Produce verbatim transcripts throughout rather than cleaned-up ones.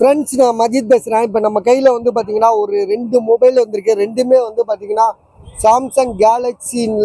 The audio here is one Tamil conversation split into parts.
ஃப்ரெண்ட்ஸ், நான் மஜித் பேசுகிறேன். இப்போ நம்ம கையில் வந்து பார்த்தீங்கன்னா ஒரு ரெண்டு மொபைல் வந்திருக்கு. ரெண்டுமே வந்து பார்த்தீங்கன்னா சாம்சங் கேலக்ஸியில்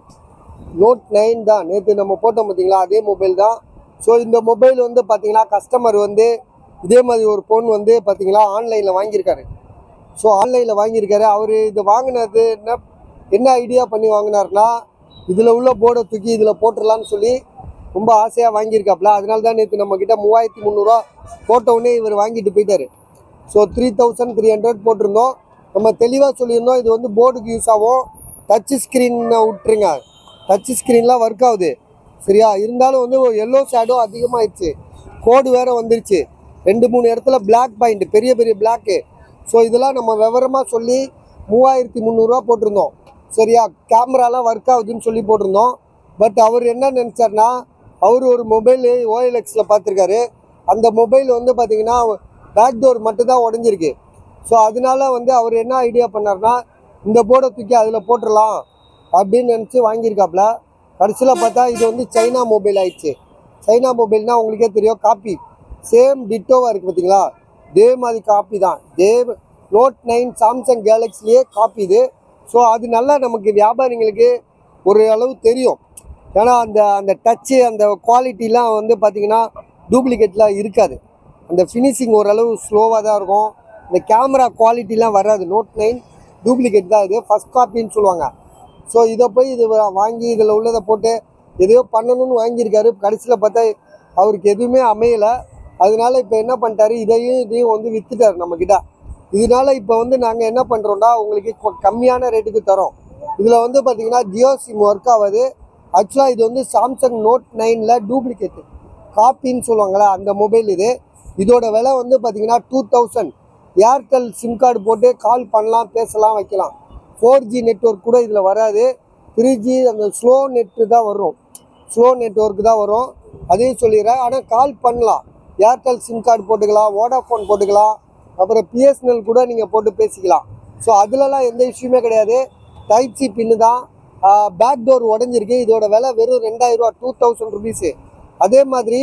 நோட் நைன் தான். நேற்று நம்ம போட்டோம் பார்த்தீங்களா, அதே மொபைல் தான். ஸோ இந்த மொபைல் வந்து பார்த்தீங்கன்னா கஸ்டமர் வந்து இதே மாதிரி ஒரு ஃபோன் வந்து பார்த்தீங்கன்னா ஆன்லைனில் வாங்கியிருக்காரு. ஸோ ஆன்லைனில் வாங்கியிருக்காரு. அவர் இது வாங்கினது என்ன என்ன ஐடியா பண்ணி வாங்கினார்னா, இதில் உள்ள போர்டை தூக்கி இதில் போட்டுடலான்னு சொல்லி ரொம்ப ஆசையாக வாங்கியிருக்காப்புல. அதனால தான் நேற்று நம்மக்கிட்ட மூவாயிரத்தி முந்நூறுரூவா போட்டவுடனே இவர் வாங்கிட்டு போயிட்டார். So three thousand three hundred போட்டிருந்தோம். நம்ம தெளிவாக சொல்லியிருந்தோம், இது வந்து போர்டுக்கு யூஸ் ஆகும், டச் ஸ்க்ரீனை விட்டுருங்க, டச் ஸ்க்ரீன்லாம் ஒர்க் ஆகுது சரியா. இருந்தாலும் வந்து ஒரு எல்லோ ஷேடோ அதிகமாகிடுச்சு, கோடு வேறு வந்துருச்சு, ரெண்டு மூணு இடத்துல பிளாக் பாயிண்ட், பெரிய பெரிய பிளாக்கு. ஸோ இதெல்லாம் நம்ம விவரமாக சொல்லி மூவாயிரத்தி முந்நூறுரூவா போட்டிருந்தோம் சரியா. கேமராலாம் ஒர்க் ஆகுதுன்னு சொல்லி போட்டிருந்தோம். பட் அவர் என்ன நினச்சார்னா, அவர் ஒரு மொபைல் ஓஎல்எக்ஸில் பார்த்துருக்காரு. அந்த மொபைல் வந்து பார்த்திங்கன்னா பேக் டோர் மட்டும்தான் உடஞ்சிருக்கு. ஸோ அதனால வந்து அவர் என்ன ஐடியா பண்ணார்னா, இந்த போர்டை தூக்கி அதில் போட்டுடலாம் அப்படின்னு நினச்சி வாங்கியிருக்காப்புல. கடைசியில் பார்த்தா இது வந்து சைனா மொபைல் ஆயிடுச்சு. சைனா மொபைல்னால் உங்களுக்கே தெரியும், காப்பி சேம் டிட்டோவாக இருக்குது பார்த்தீங்களா, இதே மாதிரி காப்பி தான். இதே நோட் நைன் சாம்சங் கேலக்ஸிலேயே காப்பி இது. ஸோ அது நல்லா நமக்கு வியாபாரிங்களுக்கு ஒரு அளவு தெரியும். ஏன்னா அந்த அந்த டச்சு அந்த குவாலிட்டிலாம் வந்து பார்த்திங்கன்னா டூப்ளிகேட்லாம் இருக்காது. அந்த ஃபினிஷிங் ஓரளவு ஸ்லோவாக தான் இருக்கும். இந்த கேமரா குவாலிட்டிலாம் வராது. நோட் நைன் டூப்ளிகேட் தான், இது ஃபஸ்ட் காப்பின்னு சொல்லுவாங்க. ஸோ இதை போய் இது வாங்கி இதில் உள்ளதை போட்டு எதையோ பண்ணணும்னு வாங்கியிருக்காரு. கடைசியில் பார்த்தா அவருக்கு எதுவுமே அமையலை. அதனால இப்போ என்ன பண்ணிட்டாரு, இதையும் இதையும் வந்து விற்றுட்டார் நம்மக்கிட்ட. இதனால இப்போ வந்து நாங்கள் என்ன பண்ணுறோம்னா, உங்களுக்கு கம்மியான ரேட்டுக்கு தரோம். இதில் வந்து பார்த்திங்கன்னா ஜியோ சிம் ஒர்க் ஆகாது. ஆக்சுவலாக இது வந்து சாம்சங் நோட் நைனில் டூப்ளிகேட்டு காப்பின்னு சொல்லுவாங்களே அந்த மொபைல் இது. இதோட விலை வந்து பார்த்திங்கன்னா two thousand. Airtel SIM card போட்டு கால் பண்ணலாம், பேசலாம், வைக்கலாம். ஃபோர் ஜி நெட்ஒர்க் கூட இதில் வராது. த்ரீ ஜி அந்த ஸ்லோ நெட்டு தான் வரும், ஸ்லோ நெட்ஒர்க் தான் வரும், அதையும் சொல்லிடுறேன். ஆனால் கால் பண்ணலாம், ஏர்டெல் சிம் கார்டு போட்டுக்கலாம், வோடாஃபோன் போட்டுக்கலாம், அப்புறம் பிஎஸ்என்எல் கூட நீங்கள் போட்டு பேசிக்கலாம். ஸோ அதிலலாம் எந்த இஷ்யூமே கிடையாது. டைப் சி பின்னு தான். பேக் டோர் உடஞ்சிருக்கு. இதோட விலை வெறும் ரெண்டாயிரரூவா, டூ தௌசண்ட் ருபீஸு. அதே மாதிரி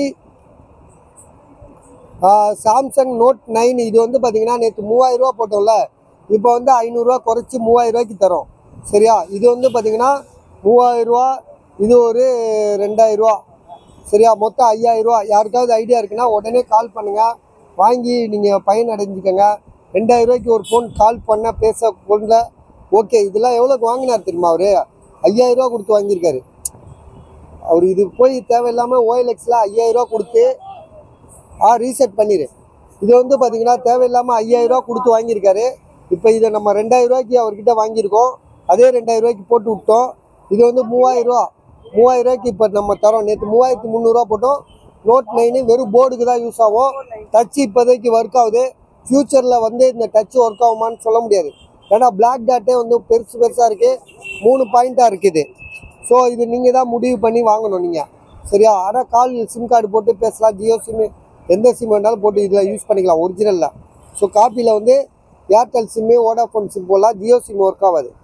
சாம்சங் நோட் நைன் இது வந்து பார்த்திங்கன்னா நேற்று மூவாயிரரூவா போட்டோம்ல, இப்போ வந்து ஐநூறுரூவா குறைச்சி மூவாயிரரூவாய்க்கு தரோம் சரியா. இது வந்து பார்த்திங்கன்னா மூவாயிரரூவா, இது ஒரு ரெண்டாயிரரூவா சரியா, மொத்தம் ஐயாயிரரூவா. யாருக்காவது ஐடியா இருக்குன்னா உடனே கால் பண்ணுங்கள், வாங்கி நீங்கள் பயன் அடைஞ்சிக்கங்க. ரெண்டாயிரரூவாய்க்கு ஒரு ஃபோன் கால் பண்ண பேச கொண்ட ஓகே. இதெல்லாம் எவ்வளோக்கு வாங்கினார் தெரியுமா அவர்? ஐயாயிரரூவா கொடுத்து வாங்கியிருக்காரு அவர். இது போய் தேவையில்லாமல் ஓஎல்எக்ஸில் ஐயாயிரரூவா கொடுத்து ஆ ரீசெட் பண்ணிடு. இது வந்து பார்த்திங்கன்னா தேவையில்லாமல் ஐயாயிரரூவா கொடுத்து வாங்கியிருக்காரு. இப்போ இதை நம்ம ரெண்டாயிரரூவாய்க்கு அவர்கிட்ட வாங்கியிருக்கோம். அதே ரெண்டாயிரரூவாய்க்கு போட்டு விட்டோம். இது வந்து மூவாயிரரூவா மூவாயிரரூவாய்க்கு இப்போ நம்ம தரோம். நேற்று மூவாயிரத்தி முந்நூறுரூவா போட்டோம். நோட் நைனு வெறும் போர்டுக்கு தான் யூஸ் ஆகும். டச்சு இப்போதைக்கு ஒர்க் ஆகுது. ஃப்யூச்சரில் வந்து இந்த டச்சு ஒர்க் ஆகுமான்னு சொல்ல முடியாது. ஏன்னா பிளாக் டாட்டே வந்து பெருசு பெருசாக இருக்குது, மூணு பாயிண்ட்டாக இருக்குது. ஸோ இது நீங்கள் தான் முடிவு பண்ணி வாங்கணும் நீங்கள் சரியா. ஆனால் கால் சிம் கார்டு போட்டு பேசலாம், ஜியோ சிம்மு எந்த சிம் வேணாலும் போட்டு இதில் யூஸ் பண்ணிக்கலாம் ஒரிஜினலில். ஸோ காப்பியில் வந்து ஏர்டெல் சிம்மு, வோடாஃபோன் சிம் போடலாம், ஜியோ சிம் ஒர்க் ஆகாது.